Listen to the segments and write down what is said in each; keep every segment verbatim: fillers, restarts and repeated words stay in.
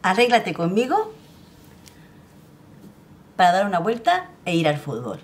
arréglate conmigo para dar una vuelta e ir al fútbol.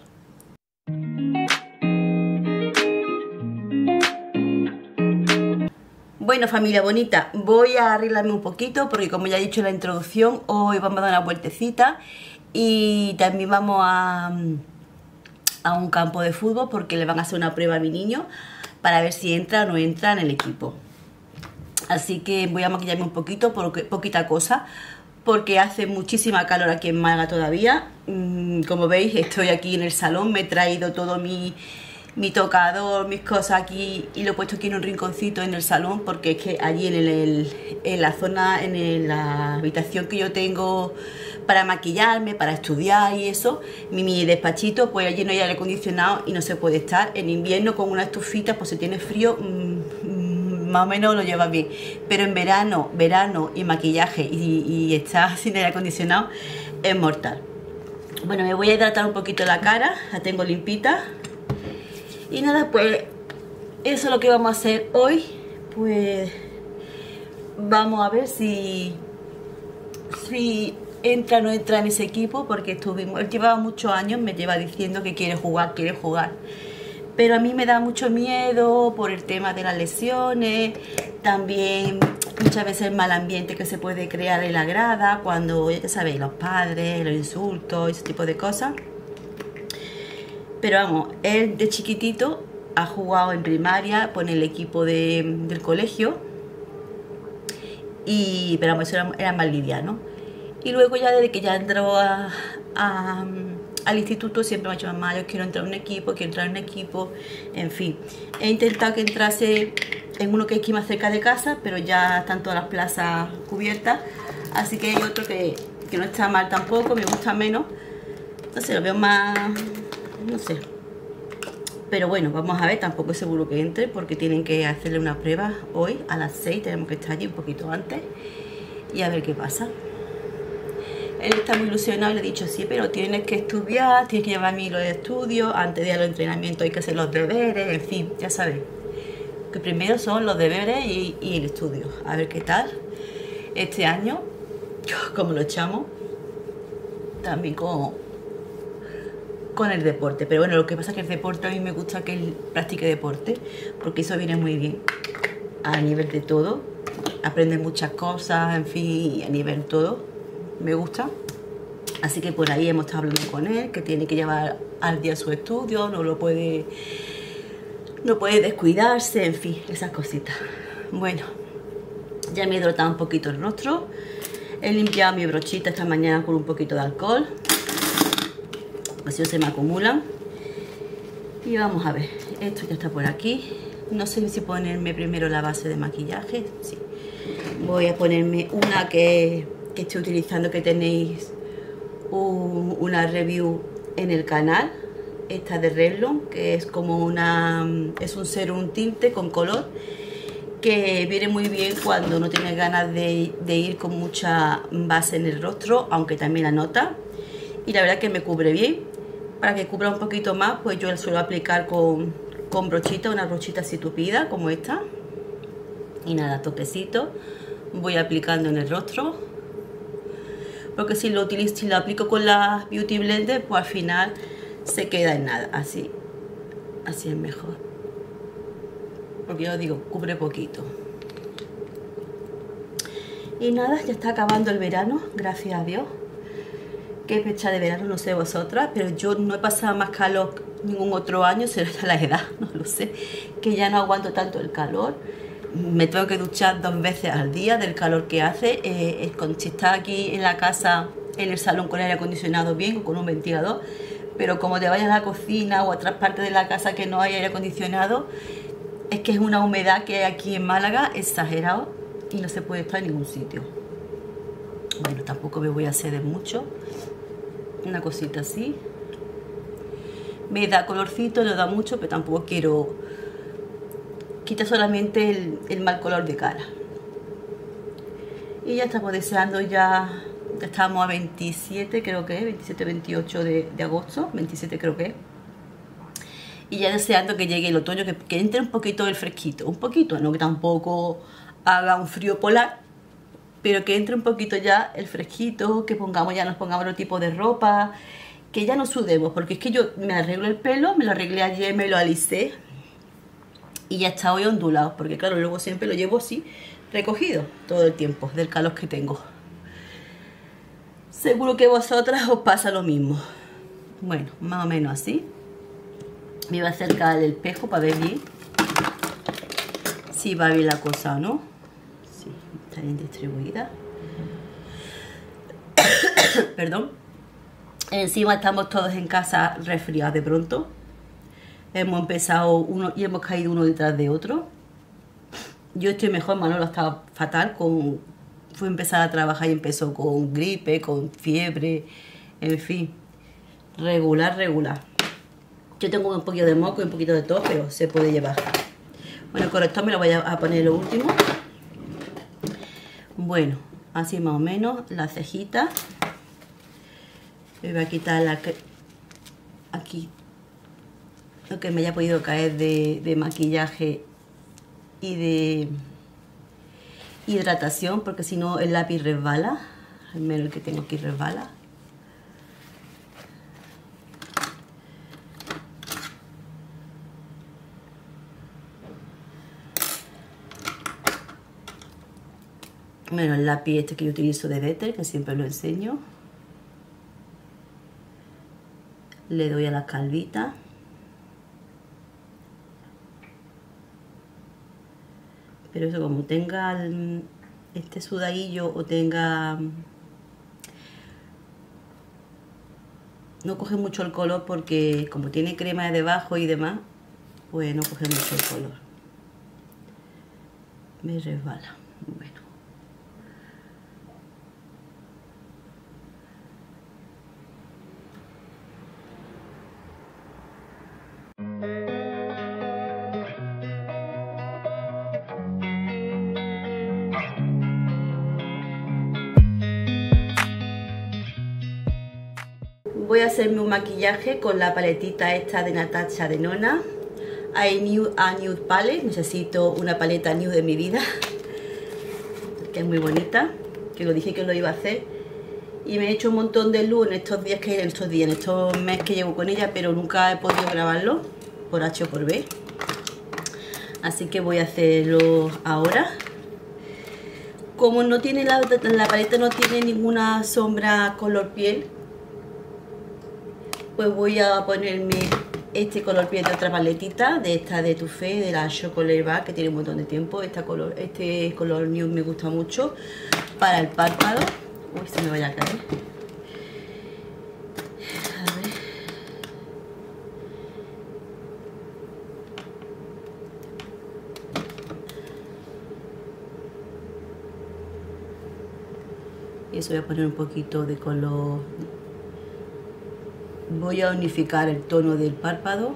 Bueno, familia bonita, voy a arreglarme un poquito porque, como ya he dicho en la introducción, hoy vamos a dar una vueltecita y también vamos a, a un campo de fútbol porque le van a hacer una prueba a mi niño para ver si entra o no entra en el equipo. Así que voy a maquillarme un poquito, porque, poquita cosa, porque hace muchísima calor aquí en Málaga todavía. Como veis, estoy aquí en el salón, me he traído todo mi... mi tocador, mis cosas aquí y lo he puesto aquí en un rinconcito en el salón porque es que allí en, el, en la zona, en el, la habitación que yo tengo para maquillarme, para estudiar y eso, mi, mi despachito, pues allí no hay aire acondicionado y no se puede estar. En invierno con una estufita, pues si tiene frío, mmm, más o menos lo lleva bien, pero en verano, verano y maquillaje y, y estar sin aire acondicionado es mortal. Bueno, me voy a hidratar un poquito la cara, la tengo limpita. Y nada, pues eso es lo que vamos a hacer hoy. Pues vamos a ver si, si entra o no entra en ese equipo, porque estuvimos, él llevaba muchos años, me lleva diciendo que quiere jugar, quiere jugar. Pero a mí me da mucho miedo por el tema de las lesiones, también muchas veces el mal ambiente que se puede crear en la grada, cuando, ya sabéis, los padres, los insultos, ese tipo de cosas. Pero vamos, él de chiquitito ha jugado en primaria con el equipo de, del colegio. Y, pero vamos, eso era, era más liviano. Y luego ya desde que ya entró a, a, al instituto siempre me ha dicho: mamá, yo quiero entrar en un equipo, quiero entrar en un equipo. En fin, he intentado que entrase en uno que es aquí más cerca de casa, pero ya están todas las plazas cubiertas. Así que hay otro que, que no está mal tampoco, me gusta menos. Entonces lo veo más... no sé, pero bueno, vamos a ver. Tampoco es seguro que entre porque tienen que hacerle una prueba hoy a las seis, tenemos que estar allí un poquito antes y a ver qué pasa. Él está muy ilusionado y le he dicho: sí, pero tienes que estudiar, tienes que llevarme los estudios, antes de ir a los entrenamientos hay que hacer los deberes, en fin, ya sabéis que primero son los deberes y, y el estudio. A ver qué tal este año, como lo echamos también con con el deporte. Pero bueno, lo que pasa es que el deporte, a mí me gusta que él practique deporte porque eso viene muy bien a nivel de todo, aprende muchas cosas, en fin, a nivel todo me gusta. Así que por ahí hemos estado hablando con él, que tiene que llevar al día su estudio, no lo puede no puede descuidarse, en fin, esas cositas. Bueno, ya me he hidratado un poquito el rostro, he limpiado mi brochita esta mañana con un poquito de alcohol, así se me acumulan. Y vamos a ver, esto ya está por aquí. No sé si ponerme primero la base de maquillaje. Sí, voy a ponerme una que, que estoy utilizando, que tenéis un, una review en el canal, esta de Revlon, que es como una es un serum tinte con color que viene muy bien cuando no tienes ganas de, de ir con mucha base en el rostro, aunque también la nota, y la verdad que me cubre bien. Para que cubra un poquito más, pues yo suelo aplicar con, con brochita, una brochita así tupida como esta. Y nada, toquecito voy aplicando en el rostro, porque si lo utilizo, si lo aplico con la Beauty Blender, pues al final se queda en nada. Así, así es mejor, porque yo digo, cubre poquito. Y nada, ya está acabando el verano, gracias a Dios. Qué fecha de verano, no sé vosotras, pero yo no he pasado más calor ningún otro año, será ya la edad, no lo sé, que ya no aguanto tanto el calor. Me tengo que duchar dos veces al día del calor que hace. Eh, si está aquí en la casa, en el salón con aire acondicionado bien o con un ventilador, pero como te vayas a la cocina o a otras partes de la casa que no hay aire acondicionado, es que es una humedad que hay aquí en Málaga exagerado y no se puede estar en ningún sitio. Bueno, tampoco me voy a ceder mucho. Una cosita así. Me da colorcito, no da mucho, pero tampoco quiero... Quita solamente el, el mal color de cara. Y ya estamos deseando ya... Ya estamos a veintisiete, creo que es, veintisiete, veintiocho de, de agosto, veintisiete creo que es. Y ya deseando que llegue el otoño, que, que entre un poquito el fresquito. Un poquito, no que tampoco haga un frío polar, pero que entre un poquito ya el fresquito, que pongamos ya nos pongamos otro tipo de ropa, que ya no sudemos, porque es que yo me arreglo el pelo, me lo arreglé ayer, me lo alisé y ya está hoy ondulado, porque claro, luego siempre lo llevo así recogido todo el tiempo del calor que tengo. Seguro que a vosotras os pasa lo mismo. Bueno, más o menos así. Me voy a acercar al espejo para ver bien si va bien la cosa o no. Sí, está bien distribuida. Perdón. Encima estamos todos en casa resfriados de pronto. Hemos empezado uno y hemos caído uno detrás de otro. Yo estoy mejor, Manolo estaba fatal. Con, fue a empezar a trabajar y empezó con gripe, con fiebre, en fin. Regular, regular. Yo tengo un poquito de moco y un poquito de tos, pero se puede llevar. Bueno, el corrector me lo voy a poner lo último. Bueno, así más o menos, la cejita. Me voy a quitar la que, aquí lo que me haya podido caer de, de maquillaje y de hidratación, porque si no el lápiz resbala, al menos el que tengo aquí resbala. Bueno, el lápiz este que yo utilizo de Vetter, que siempre lo enseño. Le doy a la calvita. Pero eso, como tenga el, este sudadillo o tenga... No coge mucho el color porque como tiene crema de debajo y demás, pues no coge mucho el color. Me resbala. Bueno. Voy a hacerme un maquillaje con la paletita esta de Natasha Denona, I Nude, a Nude Palette. Necesito una paleta nude de mi vida, que es muy bonita, que lo dije que lo iba a hacer. Y me he hecho un montón de luz en estos días, que en estos días, en estos meses que llevo con ella, pero nunca he podido grabarlo, por H o por B. Así que voy a hacerlo ahora. Como no tiene la, la paleta no tiene ninguna sombra color piel, pues voy a ponerme este color piel de otra paletita, de esta de Too Faced, de la Chocolate Bar, que tiene un montón de tiempo. Esta color, este color nude me gusta mucho para el párpado. Uy, se me vaya a caer. A ver. Y eso voy a poner un poquito de color. Voy a unificar el tono del párpado,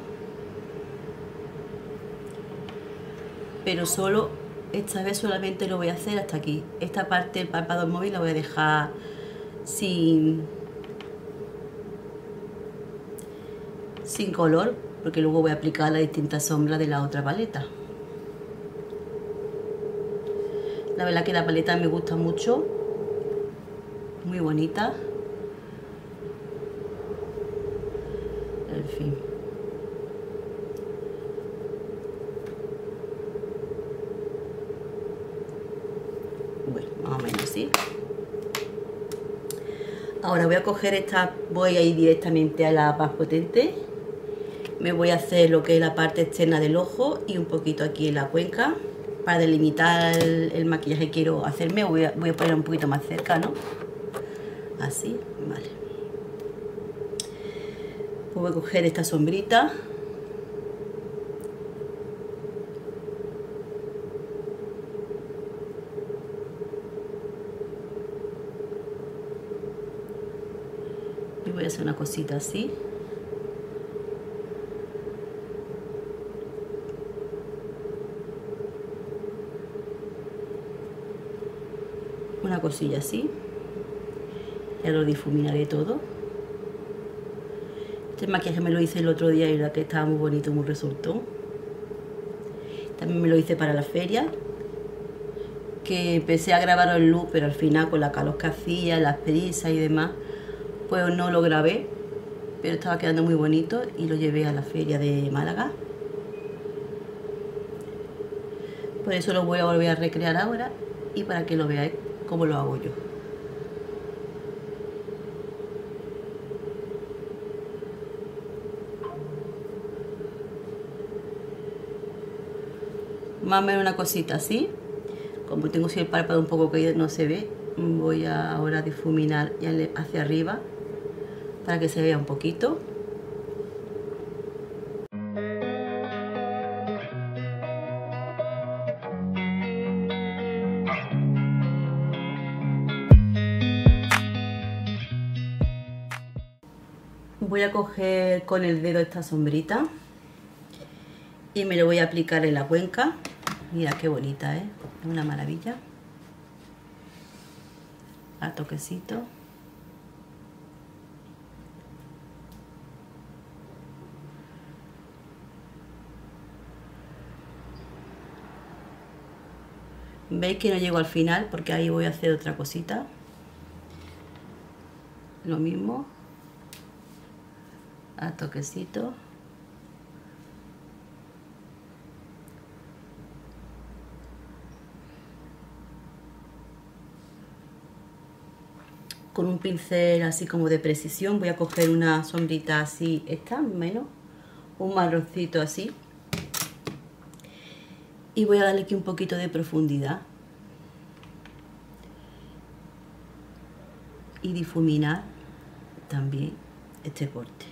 pero solo esta vez solamente lo voy a hacer hasta aquí. Esta parte del párpado móvil la voy a dejar sin sin color, porque luego voy a aplicar las distintas sombras de la otra paleta. La verdad que la paleta me gusta mucho, muy bonita. En fin. Bueno, más o menos así. Ahora voy a coger esta, voy a ir directamente a la más potente. Me voy a hacer lo que es la parte externa del ojo y un poquito aquí en la cuenca. Para delimitar el, el maquillaje que quiero hacerme, voy a, voy a poner un poquito más cerca, ¿no? Así, vale. Voy a coger esta sombrita. Y voy a hacer una cosita así. Una cosilla así. Ya lo difuminaré todo. Este maquillaje me lo hice el otro día y la que estaba muy bonito, muy resultó. También me lo hice para la feria, que empecé a grabar en luz, pero al final con la calor que hacía, las prisas y demás, pues no lo grabé, pero estaba quedando muy bonito y lo llevé a la feria de Málaga. Por eso lo voy a volver a recrear ahora y para que lo veáis cómo lo hago yo. Más o menos una cosita así. Como tengo así el párpado un poco que no se ve, voy a ahora difuminar ya hacia arriba para que se vea un poquito. Voy a coger con el dedo esta sombrita y me lo voy a aplicar en la cuenca. Mira qué bonita, ¿eh? Es una maravilla. A toquecito. Veis que no llego al final porque ahí voy a hacer otra cosita. Lo mismo. A toquecito. Con un pincel así como de precisión voy a coger una sombrita así, esta menos, un marroncito así, y voy a darle aquí un poquito de profundidad y difuminar también este corte.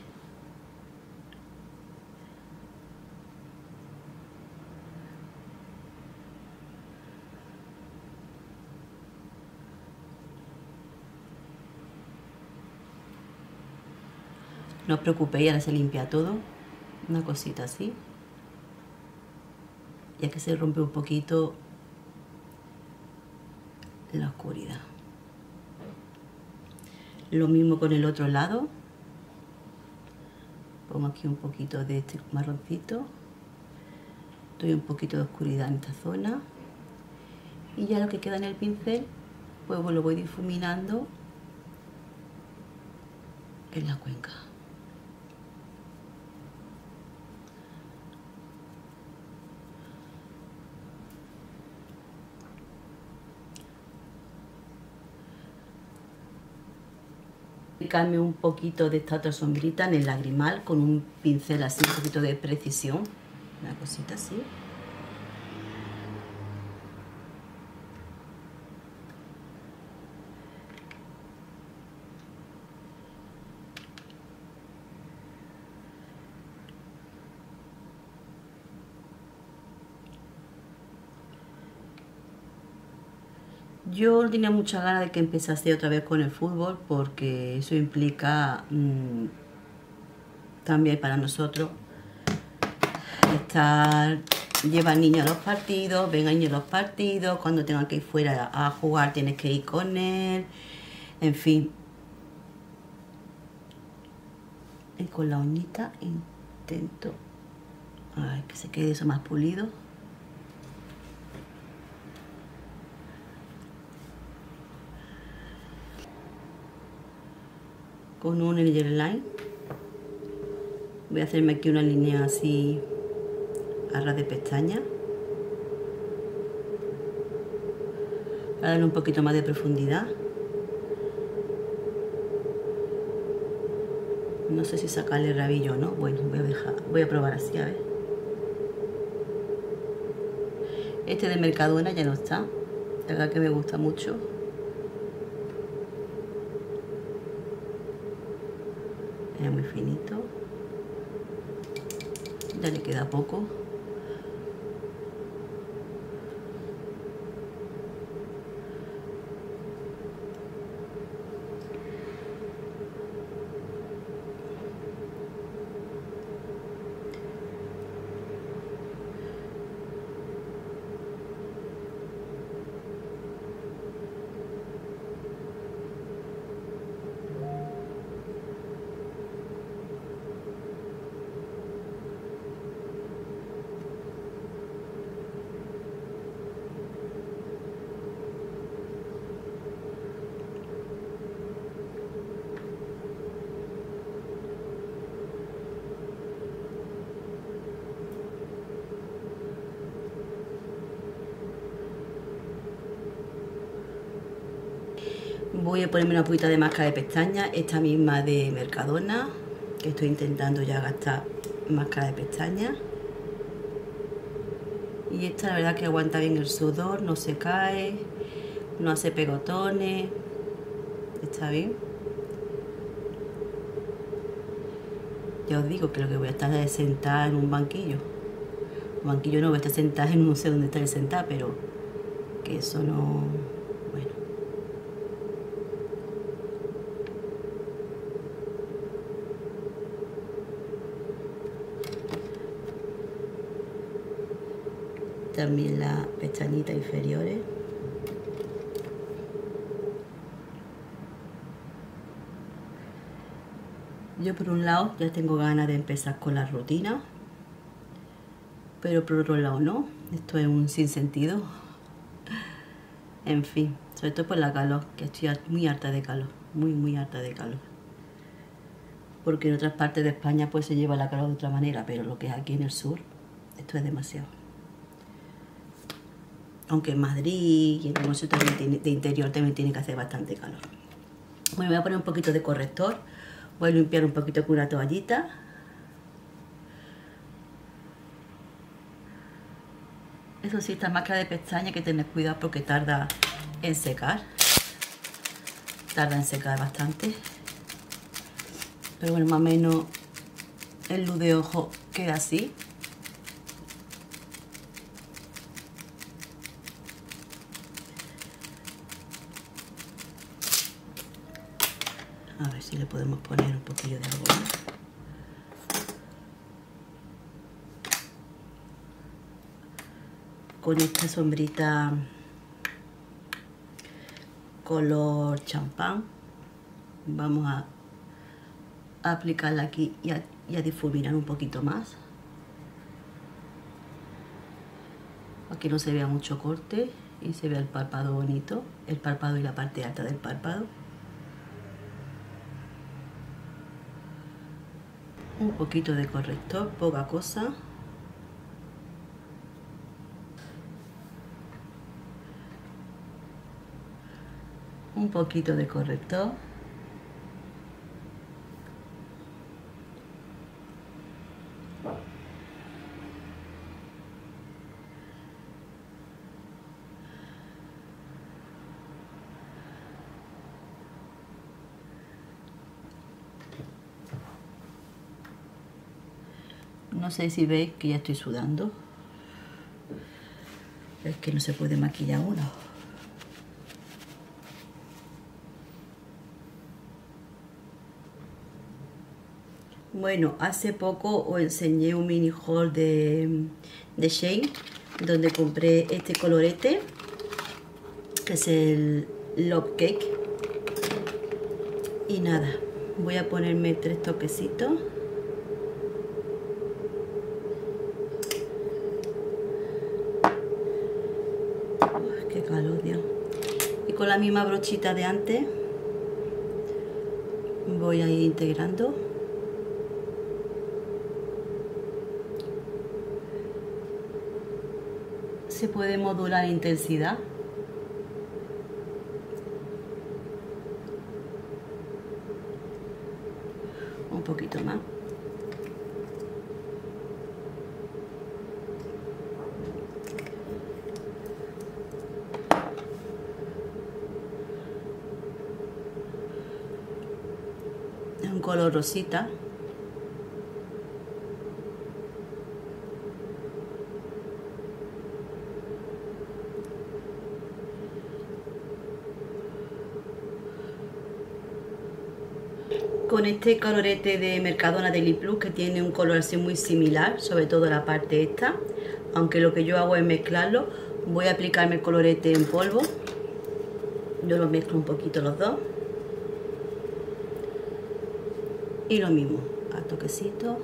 No os preocupéis, ahora se limpia todo. Una cosita así. Ya que se rompe un poquito la oscuridad. Lo mismo con el otro lado. Pongo aquí un poquito de este marroncito. Doy un poquito de oscuridad en esta zona. Y ya lo que queda en el pincel, pues lo voy difuminando en la cuenca. Aplicarme un poquito de esta otra sombrita en el lagrimal con un pincel así, un poquito de precisión, una cosita así. Yo tenía mucha ganas de que empezase otra vez con el fútbol porque eso implica mmm, también para nosotros estar, llevar niños a los partidos, ven a niños a los partidos, cuando tengan que ir fuera a jugar tienes que ir con él, en fin. Y con la uñita intento ay, que se quede eso más pulido. Con un Line voy a hacerme aquí una línea así a ras de pestaña para darle un poquito más de profundidad. No sé si sacarle el rabillo o no. Bueno, voy a dejar, voy a probar así, a ver. Este de Mercadona ya no está, la verdad que me gusta mucho. Es muy finito, ya le queda poco. Voy a ponerme una poquita de máscara de pestañas, esta misma de Mercadona, que estoy intentando ya gastar máscara de pestañas. Y esta la verdad que aguanta bien el sudor, no se cae, no hace pegotones, está bien. Ya os digo que lo que voy a estar es sentada en un banquillo. Un banquillo no, voy a estar sentada en no sé dónde estaré sentada, pero que eso no... Bueno. También las pestañitas inferiores. Yo por un lado ya tengo ganas de empezar con la rutina, pero por otro lado no, esto es un sinsentido. En fin, sobre todo por la calor, que estoy muy harta de calor, muy muy harta de calor. Porque en otras partes de España pues se lleva la calor de otra manera, pero lo que es aquí en el sur, esto es demasiado. Aunque en Madrid y en algunos sitios de interior también tiene que hacer bastante calor. Bueno, voy a poner un poquito de corrector. Voy a limpiar un poquito con una toallita. Eso sí, esta máscara de pestañas hay que tener cuidado porque tarda en secar. Tarda en secar bastante. Pero bueno, más o menos el luz de ojo queda así. A ver si le podemos poner un poquillo de algo más. Con esta sombrita color champán vamos a aplicarla aquí y a, y a difuminar un poquito más. Aquí no se vea mucho corte y se vea el párpado bonito, el párpado y la parte alta del párpado. Un poquito de corrector, poca cosa. Un poquito de corrector. No sé si veis que ya estoy sudando. Es que no se puede maquillar uno. Bueno, hace poco os enseñé un mini haul de, de Shein, donde compré este colorete, que es el Love Cake. Y nada, voy a ponerme tres toquecitos. Uf, qué calor, Dios. Y con la misma brochita de antes voy a ir integrando. Se puede modular la intensidad. Un poquito más. Es un color rosita. Con este colorete de Mercadona de Lip Plus, que tiene un color así muy similar, sobre todo la parte esta, aunque lo que yo hago es mezclarlo. Voy a aplicarme el colorete en polvo. Yo lo mezclo un poquito los dos. Y lo mismo, a toquecito,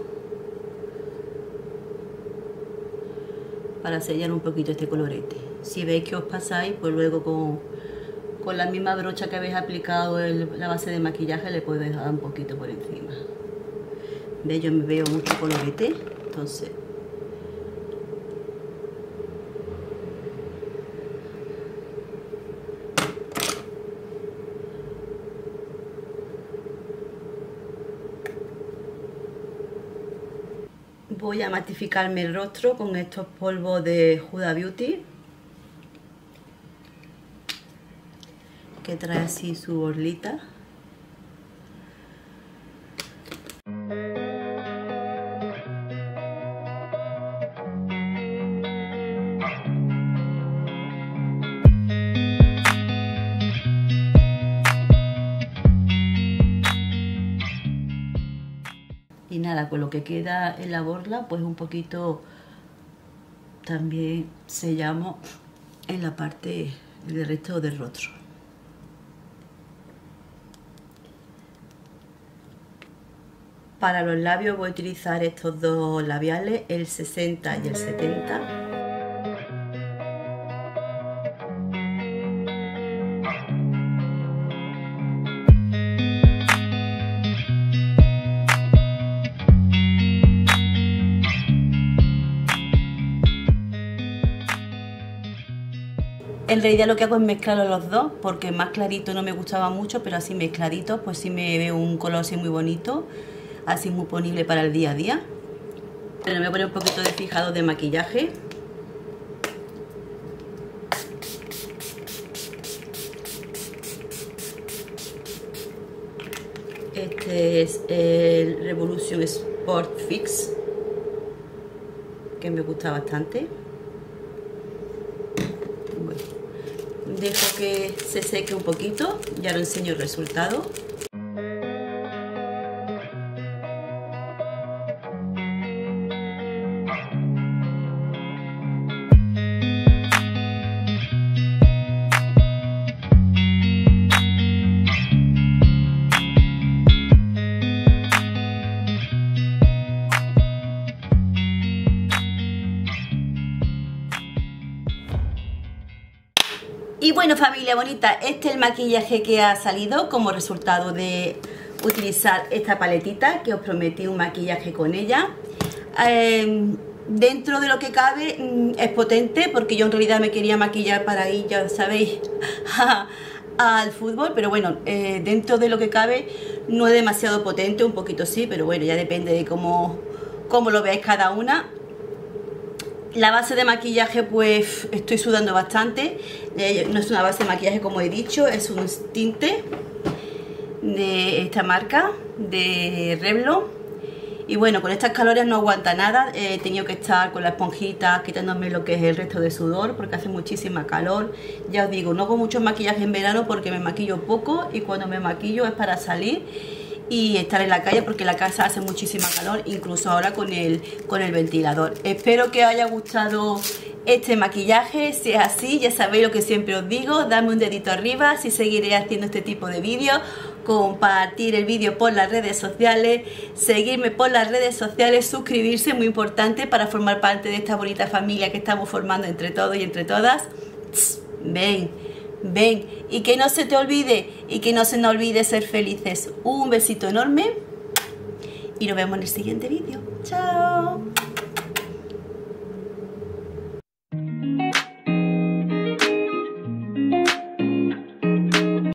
para sellar un poquito este colorete. Si veis que os pasáis, pues luego con, con la misma brocha que habéis aplicado el, la base de maquillaje, le podéis dar un poquito por encima. ¿Veis? Yo me veo mucho colorete, entonces Voy a matificarme el rostro con estos polvos de Huda Beauty, que trae así su borlita. Y nada, con lo que queda en la borla, pues un poquito también sellamos en la parte del resto del rostro. Para los labios voy a utilizar estos dos labiales, el sesenta y el setenta. En realidad lo que hago es mezclarlos los dos, porque más clarito no me gustaba mucho, pero así mezcladitos pues sí me veo un color así muy bonito, así muy ponible para el día a día. Pero me voy a poner un poquito de fijado de maquillaje. Este es el Revolution Sport Fix, que me gusta bastante. Bueno, dejo que se seque un poquito y ahora enseño el resultado. Y bueno, familia bonita, este es el maquillaje que ha salido como resultado de utilizar esta paletita, que os prometí un maquillaje con ella. Eh, dentro de lo que cabe es potente, porque yo en realidad me quería maquillar para ir, ya sabéis, a, al fútbol, pero bueno, eh, dentro de lo que cabe no es demasiado potente, un poquito sí, pero bueno, ya depende de cómo, cómo lo veáis cada una. La base de maquillaje, pues estoy sudando bastante. Eh, no es una base de maquillaje como he dicho, es un tinte de esta marca, de Revlon. Y bueno, con estas calores no aguanta nada. He tenido que estar con la esponjita quitándome lo que es el resto de sudor, porque hace muchísima calor. Ya os digo, no hago mucho maquillaje en verano porque me maquillo poco, y cuando me maquillo es para salir y estar en la calle, porque la casa hace muchísima calor, incluso ahora con el, con el ventilador. Espero que os haya gustado este maquillaje. Si es así, ya sabéis lo que siempre os digo, dame un dedito arriba si seguiré haciendo este tipo de vídeos, compartir el vídeo por las redes sociales, seguirme por las redes sociales, suscribirse, muy importante para formar parte de esta bonita familia que estamos formando entre todos y entre todas. Ven, ven, y que no se te olvide, y que no se nos olvide ser felices. Un besito enorme y nos vemos en el siguiente vídeo. Chao.